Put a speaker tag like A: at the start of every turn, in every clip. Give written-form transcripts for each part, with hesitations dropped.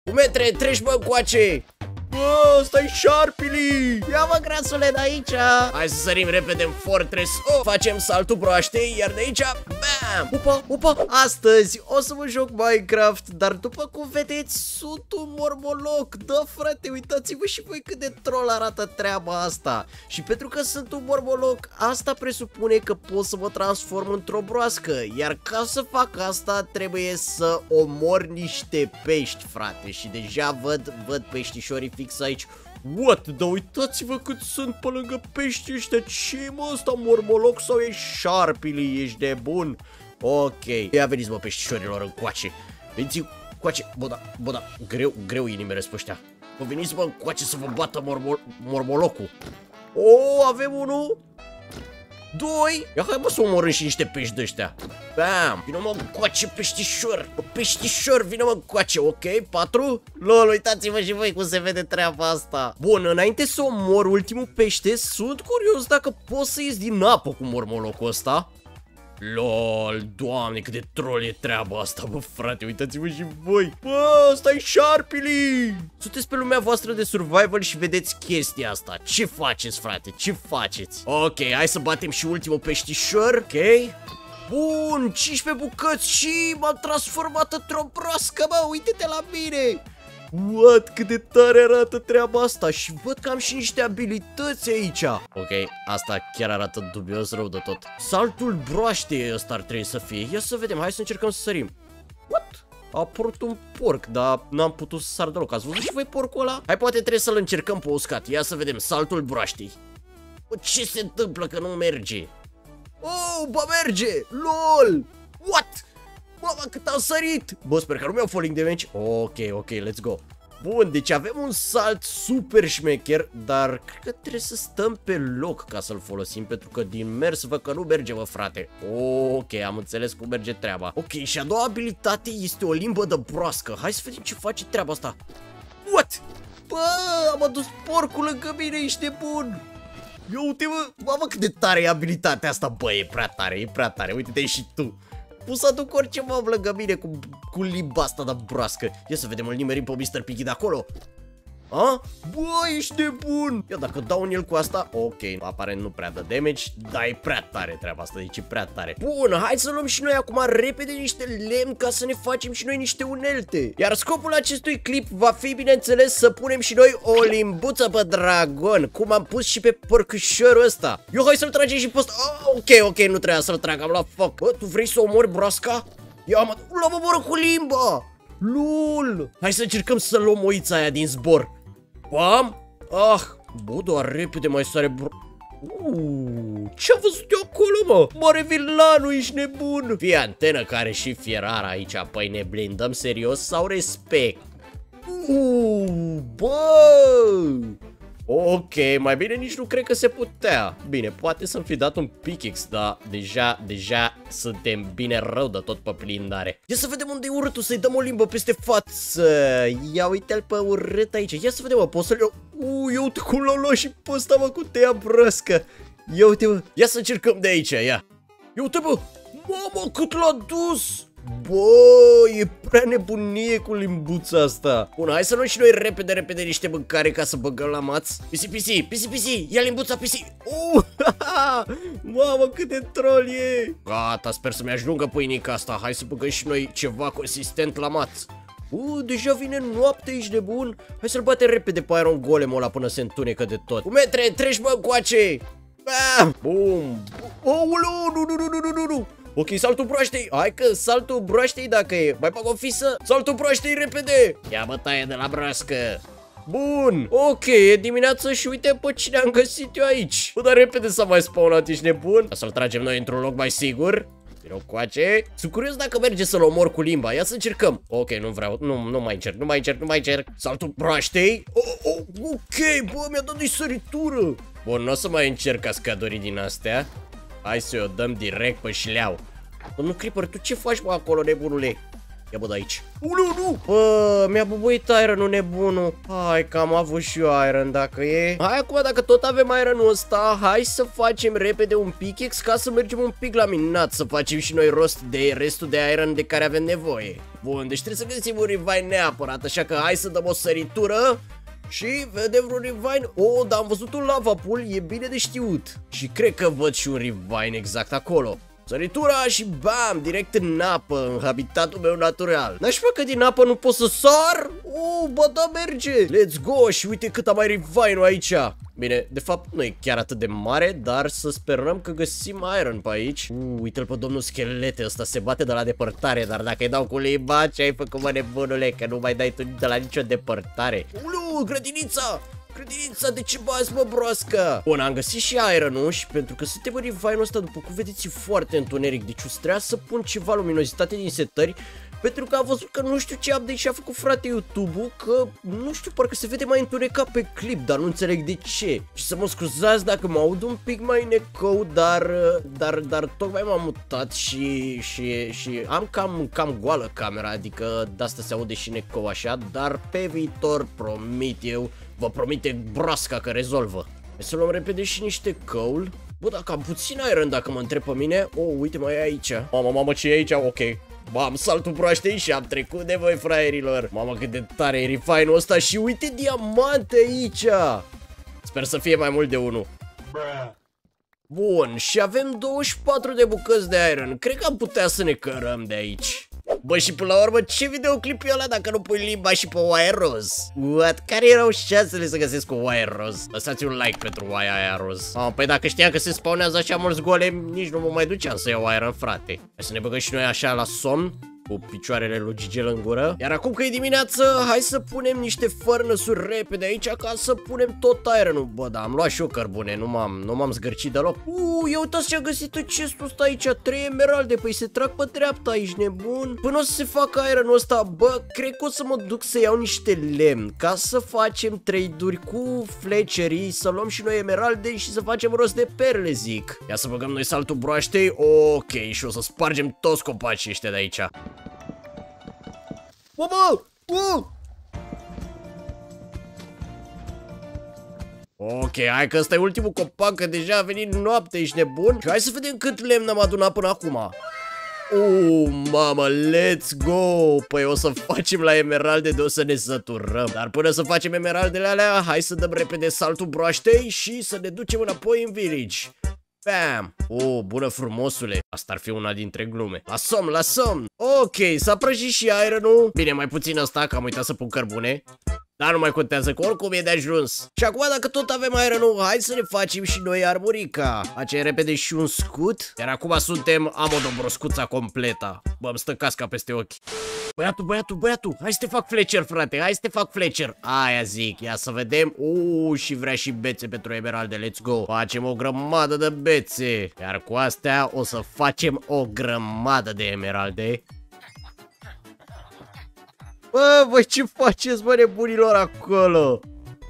A: Metre, treci bă încoace! Bă, stai șarpili! Ia mă, grasule, de aici! Hai să sărim repede în Fortress. Facem saltul broaștei, iar de aici, bam! Opa! Astăzi o să mă joc Minecraft, dar după cum vedeți, sunt un mormoloc. Da, frate, uitați-vă și voi cât de troll arată treaba asta. Și pentru că sunt un mormoloc, asta presupune că pot să mă transform într-o broască. Iar ca să fac asta, trebuie să omor niște pești, frate. Și deja văd peștișorii fix aici. What? Dar uitați-vă cât sunt pe lângă pești ăștia. Ce mă, ăsta mormoloc sau ești șarpili? Ești de bun? Ok. Ia veniți, mă, peștișorilor, încoace. Veniți încoace. Bă, da, greu inimile pe ăștia. Bă, veniți, mă, încoace să vă bată mormolocul. Avem unul. 2. Ia hai, mă, să omorâm și niște pești de ăștia. Bam. Vină, mă, încoace, peștișor. Peștișor, vină, mă, încoace. Ok, 4. Lol, uitați-vă și voi cum se vede treaba asta. Bun, înainte să omor ultimul pește, sunt curios dacă pot să ies din apă cu mormolocul ăsta. Lol, doamne, cât de troll e treaba asta, bă, frate, uitați-vă și voi. Bă, stai șarpili! Sunteți pe lumea voastră de survival și vedeți chestia asta. Ce faceți, frate? Ce faceți? Ok, hai să batem și ultimul peștișor. Ok. Bun, 15 bucăți și m-am transformat într-o broască, bă, uite-te la mine! What? Cât de tare arată treaba asta. Și văd că am și niște abilități aici. Ok, asta chiar arată dubios rău de tot. Saltul broaștei ăsta ar trebui să fie. Ia să vedem, hai să încercăm să sărim. What? A apărut un porc, dar n-am putut să sar deloc. Ați văzut și voi porcul ăla? Hai, poate trebuie să-l încercăm pe uscat. Ia să vedem, saltul broaștei. Ce se întâmplă că nu merge? Bă, merge! LOL! What? Mamă, cât am sărit! Bă, sper că nu mi-au falling damage. Ok, let's go. Bun, deci avem un salt super șmecher, dar cred că trebuie să stăm pe loc ca să-l folosim, pentru că din mers văd că nu merge, bă, frate. Ok, am înțeles cum merge treaba. Ok, și a doua abilitate este o limbă de broască. Hai să vedem ce face treaba asta. What? Bă, am adus porcul lângă mine, ești nebun. Ia uite, mă, mamă, cât de tare e abilitatea asta. Bă, e prea tare, uite-te și tu. Pus să aduc orice mă lângă mine cu limba asta de broască. Ia să vedem, îl nimerim pe Mr. Piggy de acolo. Bă, ești nebun. Ia, dacă dau un el cu asta. Ok, aparent nu prea dă damage, dar e prea tare treaba asta, deci e prea tare. Bun, hai să luăm și noi acum repede niște lemn ca să ne facem și noi niște unelte. Iar scopul acestui clip va fi, bineînțeles, să punem și noi o limbuță pe dragon, cum am pus și pe porcășorul ăsta. Eu hai să-l tragem și pe ăsta. Ok, nu trebuia să-l trag, am luat foc. Bă, tu vrei să omori broasca? Ia, mă, l-am omorât cu limba. Lul. Hai să încercăm să luăm oița aia din zbor. Bam! Bă, doar repede mai sare ce-a văzut eu acolo, mă? Mare villanul, ești nebun! Fie antenă care și fierar aici, păi ne blindăm serios sau respect? Bă! Ok, mai bine nici nu cred că se putea. Bine, poate să-mi fi dat un pickaxe, dar deja suntem bine rău de tot pe blindare. Ia să vedem unde e urâtul, să-i dăm o limbă peste față. Ia uite-l pe urât aici. Ia să vedem, mă, pot să-l iau. Ia uite cum l-au luat și pe ăsta, mă, cu tăia broască. Ia uite, mă. Ia să încercăm de aici, ia. Ia uite, bă. Mamă, cât l-a dus. Bă, e prea nebunie cu limbuța asta. Bun, hai să luăm și noi repede niște mâncare ca să băgăm la maț. Pisi, ia limbuța, pisi. Mamă, cât de troll e. Gata, sper să-mi ajungă pâinica asta. Hai să băgăm și noi ceva consistent la maț. Deja vine noapte, ești nebun. Hai să-l batem repede pe Iron Golem-ul ăla până se întunecă de tot. Cu metre, treci, bă, încoace. Bum. Nu. Ok, saltul broaștei. Hai că saltul broaștei dacă e. Mai bag o fisă. Saltul broaștei repede. Ia bătaie de la broască. Bun. Ok, e dimineață și uite pe cine am găsit eu aici. Bă, dar repede s-a mai spawnat, ești nebun. Să-l tragem noi într-un loc mai sigur. Vino coace. Sunt curios dacă merge să-l omor cu limba. Ia să încercăm. Ok, nu vreau. Nu mai încerc. Saltul broaștei. Ok, bă, mi-a dat de săritură. Bun, nu o să mai încerc cascadorii din astea. Hai să o dăm direct pe șleau. Domnul Creeper, tu ce faci, mă, acolo, nebunule? Ia bă de aici. Nu! Bă, mi-a bubuit iron-ul nebunul. Hai că am avut și eu iron dacă e. Hai acum dacă tot avem iron-ul ăsta, hai să facem repede un pickaxe ca să mergem un pic la minat, să facem și noi rost de restul de iron de care avem nevoie. Bun, deci trebuie să găsim un revive neapărat, așa că hai să dăm o săritură. Și vedem vreun revive. Oh, dar am văzut un lava pool, e bine de știut. Și cred că văd și un revive exact acolo. Săritura și bam, direct în apă, în habitatul meu natural. N-aș că din apă nu pot să sar? Bă, da, merge. Let's go, și uite cât am mai revive aici. Bine, de fapt nu e chiar atât de mare, dar să sperăm că găsim iron pe aici. Uite-l pe domnul schelete, ăsta se bate de la depărtare, dar dacă îi dau cu limba, ce ai făcut, mă, nebunule, că nu mai dai tu de la nicio depărtare. Grădinița! Grădinița, de ce bați, mă, broască? Bun, am găsit și iron-ul și pentru că suntem în revive-ul ăsta, după cum vedeți, e foarte întuneric, deci o să trebuia să pun ceva luminozitate din setări, pentru că am văzut că nu știu ce update și-a făcut frate YouTube-ul, că nu știu, parcă se vede mai întunecat pe clip, dar nu înțeleg de ce. Și să mă scuzați dacă mă aud un pic mai necău, dar tocmai m-am mutat și am cam goală camera, adică de asta se aude și necău așa, dar pe viitor promit eu, vă promite broasca că rezolvă. Hai să luăm repede și niște coal. Bă, dacă am puțin iron, dacă mă întreb pe mine. Uite, mai e aici. Mamă, ce e aici? Ok. Bam, saltul broaștei și am trecut de voi, fraierilor. Mamă, cât de tare e refine-ul ăsta și uite diamante aici. Sper să fie mai mult de unul. Bun, și avem 24 de bucăți de iron. Cred că am putea să ne cărăm de aici. Bă, și până la urmă, ce videoclip e ăla dacă nu pui limba și pe wire roz? What? Care erau șansele să găsesc un wire roz? Lăsați un like pentru wire aia roz. Păi dacă știam că se spawnează așa mulți golemi, nici nu mă mai duceam să iau iron, frate. Hai să ne băgăm și noi așa la somn, cu picioarele lui Gigel în gură. Iar acum că e dimineață, hai să punem niște furnace-uri repede aici ca să punem tot iron-ul. Bă, da, am luat și eu cărbune, nu m-am zgârcit deloc. Ia uitați ce a găsit în chestul ăsta aici, 3 emeralde, păi se trag pe dreapta aici, nebun. Până o să se facă iron-ul ăsta, bă, cred că o să mă duc să iau niște lemn ca să facem trade-uri cu Fletcherii, să luăm și noi emeralde și să facem rost de perle, zic. Ia să băgăm noi saltul broaștei, ok, și o să spargem toți copacii ăștia de aici. Ok, hai că ăsta e ultimul copac, că deja a venit noapte, ești nebun? Și hai să vedem cât lemn am adunat până acum. Mamă, let's go! Păi o să facem la emeralde de o să ne săturăm. Dar până să facem emeraldele alea, hai să dăm repede saltul broaștei și să ne ducem înapoi în village. Bam! Bună frumosule. Asta ar fi una dintre glume. La somn! Ok, s-a prăjit și iron-ul. Bine, mai puțin ăsta, că am uitat să pun cărbune. Dar nu mai contează, că oricum e de ajuns. Și acum, dacă tot avem iron-ul, hai să ne facem și noi armurica. Facem repede și un scut. Iar acum am o dobroscuța completă. Bă, îmi stă casca peste ochi. Băiatul, hai să te fac Fletcher, frate, hai să te fac Fletcher. Aia zic, ia să vedem. Și vrea și bețe pentru emeralde, let's go. Facem o grămadă de bețe. Iar cu astea o să facem o grămadă de emeralde. Bă, ce faceți, bă, nebunilor, acolo?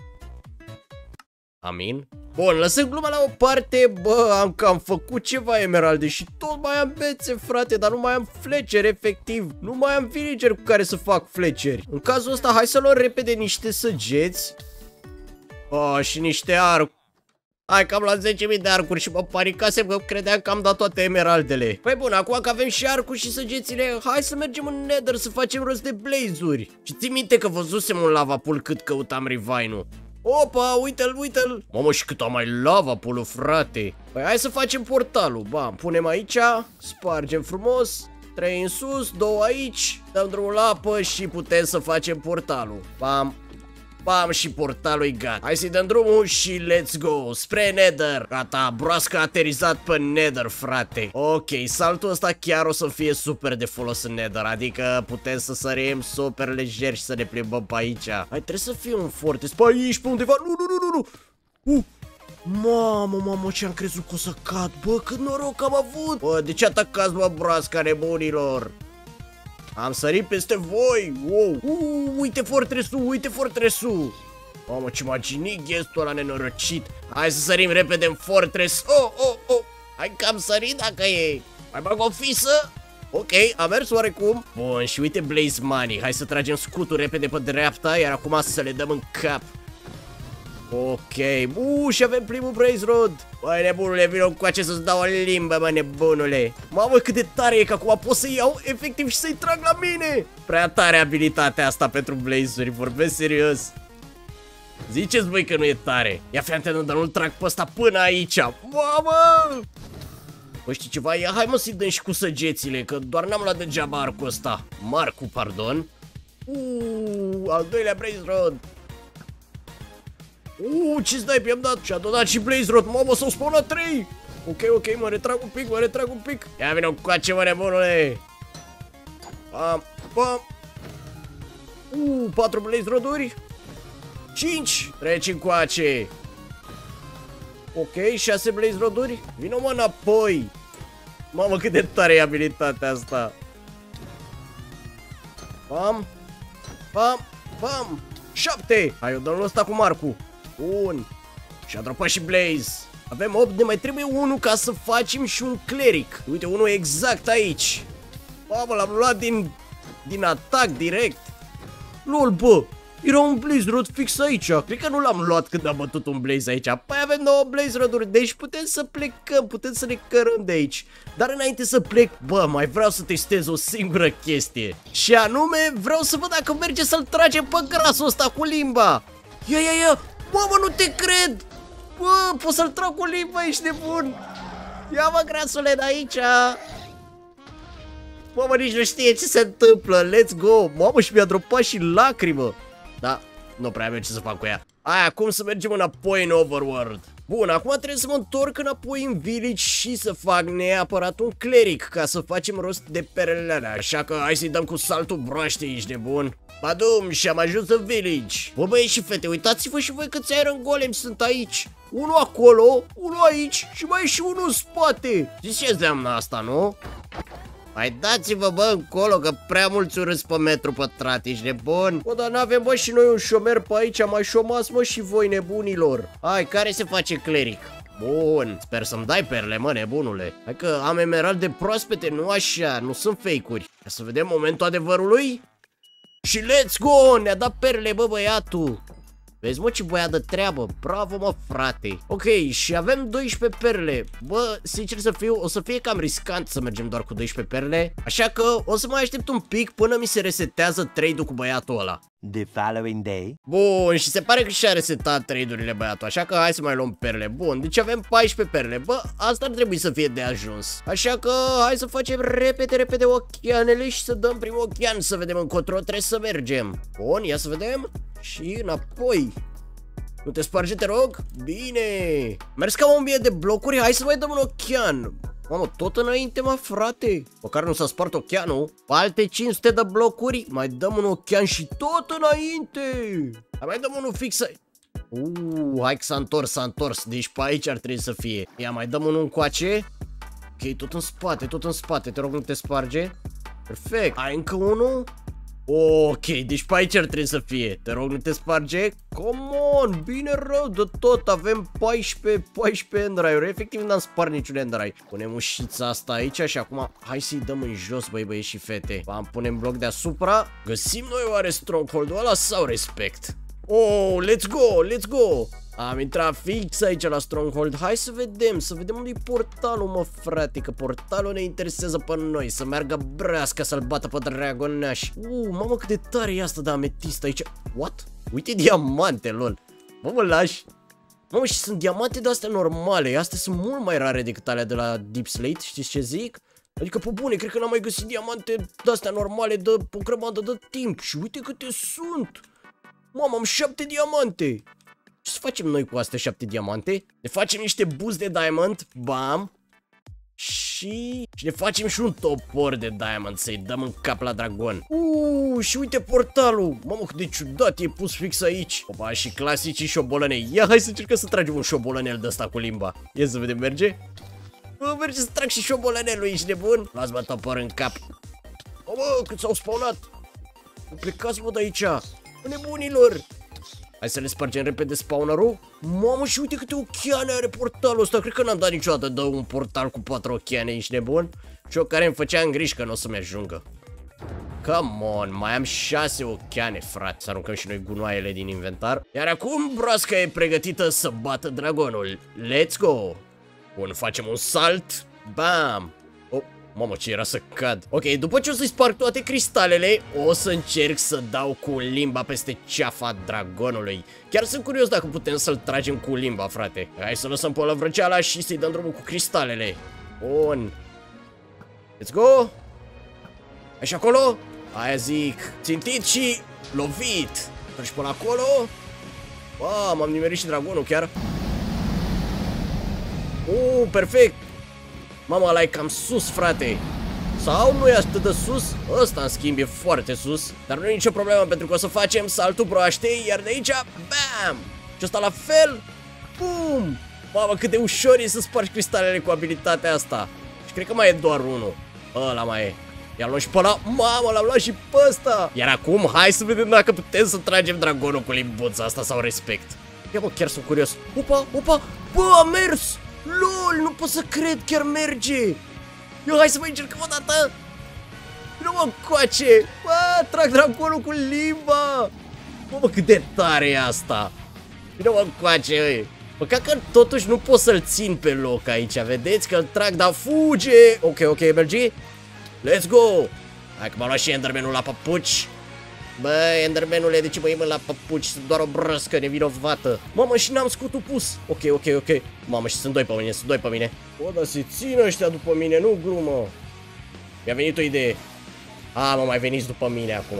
A: Amin? Bun, lăsăm gluma la o parte. Bă, am cam făcut ceva emeralde și tot mai am bețe, frate, dar nu mai am Fletcher, efectiv. Nu mai am villager cu care să fac Fletcheri. În cazul ăsta, hai să luăm repede niște săgeți. Și niște arcuri. Hai că am luat 10.000 de arcuri și mă panicasem că credeam că am dat toate emeraldele. Păi bun, acum că avem și arcuri și săgețile, hai să mergem în Nether să facem rost de blaze-uri. Și ții minte că văzusem un lava pool cât căutam revive-ul. Opa, uite-l. Mamă, și cât am mai lava pool-ul, frate. Păi hai să facem portalul. Bam, punem aici, spargem frumos. 3 în sus, 2 aici. Dăm drumul la apă și putem să facem portalul. Bam. Bam, și portalul e gata. Hai să-i dăm drumul și let's go spre Nether. Gata, broasca a aterizat pe Nether, frate. Ok, saltul ăsta chiar o să fie super de folos în Nether. Adică putem să sărim super lejer și să ne plimbăm pe aici. Hai, trebuie să fie un fortress pe aici, pe undeva. Nu. Mamă, ce-am crezut că o să cad. Bă, cât noroc am avut. Bă, de ce atacați, mă, broasca nebunilor? Am sărit peste voi. Wow. Uite fortress-ul. Mamă, ce m-a ginit ghestul ăla nenorocit. Hai să sărim repede în fortress. Hai că am sărit dacă e. Mai bag o fisă. Ok, a mers oarecum. Bun, și uite Blaze Money. Hai să tragem scutul repede pe dreapta, iar acum să le dăm în cap. Ok, și avem primul Blaze Rod. Băi, nebunule, vino încoace să-ți dau o limbă, mă, nebunule. Mamă, cât de tare e că acum pot să iau efectiv și să-i trag la mine. Prea tare abilitatea asta pentru Blaze-uri, vorbesc serios. Ziceți, băi, că nu e tare. Ia fi antenă, dar nu-l trag pe ăsta până aici. Mamă! Bă, știi ceva? Ia, hai mă să-i dăm și cu săgețile, că doar n-am luat degeaba arcul ăsta. Marcu, pardon. Al doilea Blaze Rod. Ce snipe i-am dat? Și-a dat și Blaze Rod. Mamă, s-au spawnat 3. Ok, mă retrag un pic, Ia vină încoace, mă, nebunule. Pam. 4 Blaze Rod-uri. 5. Treci încoace. Ok, 6 Blaze Rod-uri. Vino, mă, înapoi. Mamă, cât de tare e abilitatea asta. Pam. 7. Hai, eu dăm ăsta cu Marcu. Bun. Și-a dropat și Blaze. Avem 8, ne mai trebuie unul ca să facem și un cleric. Uite, unul exact aici. Mamă, l-am luat din atac direct. Lol, bă, era un Blaze Rod fix aici. Cred că nu l-am luat când am bătut un Blaze aici. Păi avem 9 Blaze Rod-uri, deci putem să plecăm, putem să ne cărăm de aici. Dar înainte să plec, bă, mai vreau să testez o singură chestie. Și anume, vreau să văd dacă merge să-l tragem pe grasul ăsta cu limba. Ia. Mamă, nu te cred. Bă, pot să-l trag cu limba, ești nebun. Ia, mă, grasule, de aici. Mamă, nici nu știe ce se întâmplă. Let's go. Mamă, și mi-a dropat și lacrimă. Da, nu prea avem ce să fac cu ea. Acum să mergem înapoi în Overworld. Bun, acum trebuie să mă întorc înapoi în village și să fac neapărat un cleric ca să facem rost de perele alea. Așa că hai să-i dăm cu saltul broaște, ești nebun. Badum, și am ajuns în village. Bă, băieți și fete, uitați-vă și voi câți Iron Golem sunt aici. Unul acolo, unul aici și mai e și unul în spate. Zici ce înseamnă asta, nu? Hai dați-vă, bă, încolo, că prea mulți urâți pe metru pătrat, ești nebun? Bă, dar n-avem, bă, și noi un șomer pe aici, mai șomați, mă, și voi, nebunilor. Hai, care se face cleric? Bun, sper să-mi dai perle, mă, nebunule. Hai că am emeralde proaspete, nu așa, nu sunt fake-uri. Ia să vedem momentul adevărului. Și let's go, ne-a dat perle, bă, băiatul. Vezi, mă, ce băiat de treabă. Bravo, mă, frate. Ok, și avem 12 perle. Bă, sincer să fiu, o să fie cam riscant să mergem doar cu 12 perle. Așa că o să mai aștept un pic până mi se resetează trade-ul cu băiatul ăla.
B: The following day.
A: Bun, și se pare că și-a resetat trade-urile băiatul. Așa că hai să mai luăm perle. Bun, deci avem 14 perle. Bă, asta ar trebui să fie de ajuns. Așa că hai să facem repede ochianele și să dăm primul ochian, să vedem încotro trebuie să mergem. Bun, ia să vedem. Și înapoi. Nu te sparge, te rog? Bine. Mers ca 1000 de blocuri, hai să mai dăm un ochian. Mamă, tot înainte, mă, frate. Măcar nu s-a spart ochianul. Alte 500 de blocuri, mai dăm un ochian și tot înainte. Mai dăm unul fix. Hai că s-a întors. Deci pe aici ar trebui să fie. Ia, mai dăm unul încoace. Ok, tot în spate, te rog, nu te sparge. Perfect. Ai încă unul. Ok, deci pe aici ar trebui să fie. Te rog, nu te sparge. Come on, bine rău de tot. Avem 14 enderrai-uri. Efectiv n-am spart niciun enderrai. Punem ușița asta aici și acum hai să-i dăm în jos, băieți și fete. Punem bloc deasupra. Găsim noi oare stronghold-ul ăla sau respect? Oh, let's go. Am intrat fix aici la stronghold. Hai să vedem unde-i portalul, mă, frate. Că portalul ne interesează pe noi. Să meargă breasca să-l bată pe dragonaș. Mamă, cât de tare e asta de ametist aici. What? Uite diamante, lol. Mă lași. Mamă, și sunt diamante de astea normale. Astea sunt mult mai rare decât alea de la Deep Slate. Știți ce zic? Adică, pe bune, cred că n-am mai găsit diamante de astea normale de o grămadă de timp. Și uite câte sunt. Mamă, am 7 diamante. Ce să facem noi cu astea 7 diamante? Ne facem niște boost de diamond. Bam. Și ne facem și un topor de diamond. Să-i dăm în cap la dragon. Și uite portalul. Mamă, cât de ciudat e pus fix aici. Opa, și clasicii șobolănei. Ia, hai să încercăm să tragem un șobolănel de ăsta cu limba. Ia să vedem, merge? Merge să trag și șobolănelul, ești nebun? Las-mă topor în cap. Mamă, cât s-au spawnat. Plecați, mă, de aici. Nebunilor. Hai să le spargem repede spawnerul. Mamă, și uite câte ochiane are portalul ăsta. Cred că n-am dat niciodată de un portal cu 4 ochiane, ești nebun? Și eu care îmi făceam griji că nu o să-mi ajungă. Come on, mai am 6 ochiane, frate. Să aruncăm și noi gunoaiele din inventar. Iar acum broasca e pregătită să bată dragonul. Let's go! Bun, facem un salt. Bam! Oh, mamă, ce era să cad. Ok, după ce o să-i sparg toate cristalele, o să încerc să dau cu limba peste ceafa dragonului. Chiar sunt curios dacă putem să-l tragem cu limba, frate. Hai să lăsăm pe lăvrăceala și să-i dăm drumul cu cristalele. Bun. Let's go! Așa acolo? Aia zic. Țintit și lovit. Treci până acolo. M-am nimerit și dragonul chiar. Perfect. Mama, ăla e cam sus, frate. Sau nu e atât de sus? Ăsta, în schimb, e foarte sus. Dar nu e nicio problemă, pentru că o să facem saltul broaștei. Iar de aici, bam! Și ăsta la fel. Bum! Mamă, cât de ușor e să spargi cristalele cu abilitatea asta. Și cred că mai e doar unul. Ăla mai e. I-am luat și pe ăla. Mamă, l-am luat și pe ăsta. Iar acum, hai să vedem dacă putem să tragem dragonul cu limbuța asta sau respect. Ia bă, chiar sunt curios. Opa. Bă, a mers. LOL, nu pot să cred, chiar merge. Eu, hai să mai încercăm o dată. Nu mă coace. Bă, trag dragonul cu limba. Bă, cât de tare e asta. Nu mă coace. Păcat că totuși nu pot să-l țin pe loc aici. Vedeți că îl trag, dar fuge. Ok, merge. Let's go. Hai că m-a luat și Enderman-ul la papuci. Bă, Enderman-ule, de ce mă iei la papuci? Sunt doar o brăscă nevinovată. Mamă, și n-am scutul pus. Ok. Mamă, și sunt doi pe mine, Bă, dar se țin ăștia după mine, nu glumă. Mi-a venit o idee. Mă, mai veniți după mine acum.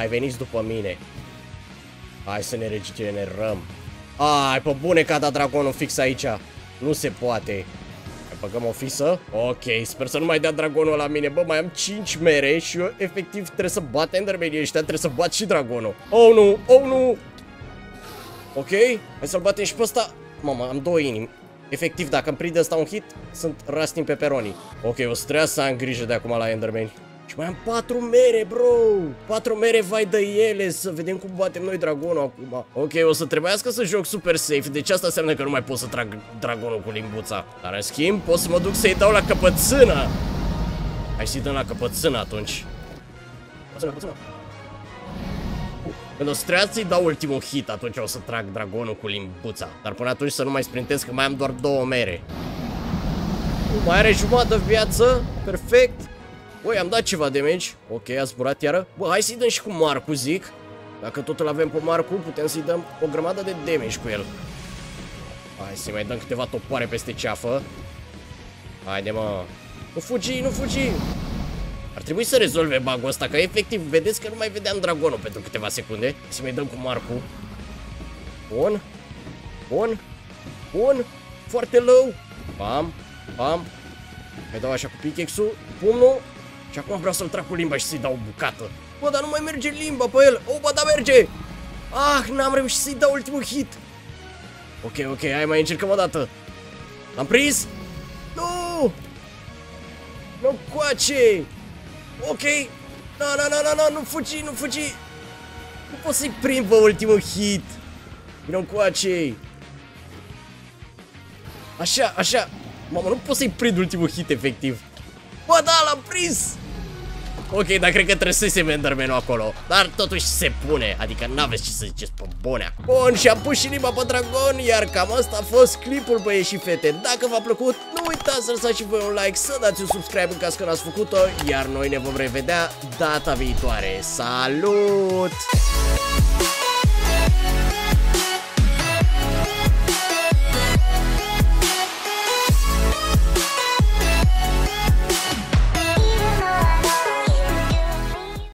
A: Hai să ne regenerăm. Ai, pe bune că a dat dragonul fix aici. Nu se poate. Băgăm o fisă. Ok, sper să nu mai dea dragonul la mine. Bă, mai am 5 mere și eu efectiv trebuie să bat endermenii ăștia. Trebuie să bat și dragonul. Oh nu. Ok, hai să-l batem și pe ăsta. Mamă, am 2 inimi. Efectiv, dacă îmi prinde ăsta un hit, sunt rasti în pepperoni. Ok, o să trebuie să am grijă de acum la endermeni. Și mai am 4 mere, bro. 4 mere, vai de ele. Să vedem cum batem noi dragonul acum. Ok, o să trebuiască să joc super safe. Deci asta înseamnă că nu mai pot să trag dragonul cu limbuța. Dar în schimb pot să mă duc să-i dau la căpățână. Hai să-i dăm la căpățână atunci. Căpățână. Când o să trebuiască să-i dau ultimul hit, atunci o să trag dragonul cu limbuța. Dar până atunci să nu mai sprintez, că mai am doar 2 mere. Mai are jumătate de viață. Perfect. Băi, am dat ceva damage. Ok, a zburat iară. Bă, hai să-i dăm și cu Marcu, zic. Dacă tot îl avem pe Marcu, putem să-i dăm o grămadă de damage cu el. Hai să-i mai dăm câteva topoare peste ceafă. Haide, mă. Nu fugi. Ar trebui să rezolve bug-ul ăsta, că efectiv, vedeți că nu mai vedeam dragonul pentru câteva secunde. Să mai dăm cu Marcu. Bun. Foarte low. Pam. Mai dau așa cu pickaxe-ul. Pumnul. Și acum vreau să-l trag cu limba și să-i dau o bucată. Bă, dar nu mai merge limba pe el. Bă, dar merge. N-am reușit să-i dau ultimul hit. Ok, hai mai încercăm o dată. L-am prins. Nu coace. Ok. Nu fugi. Nu pot să-i prind pe ultimul hit. Nu coace. Așa. Mamă, nu pot să-i prind ultimul hit efectiv. Bă, da, l-am prins. Ok, dar cred că trăsesem Enderman-ul acolo. Dar totuși se pune. Adică n-aveți ce să ziceți pe bunea. Bun, și am pus și limba pe dragon. Iar cam asta a fost clipul, băieți și fete. Dacă v-a plăcut, nu uitați să lăsați și voi un like, să dați un subscribe în caz că n-ați făcut-o. Iar noi ne vom revedea data viitoare. Salut!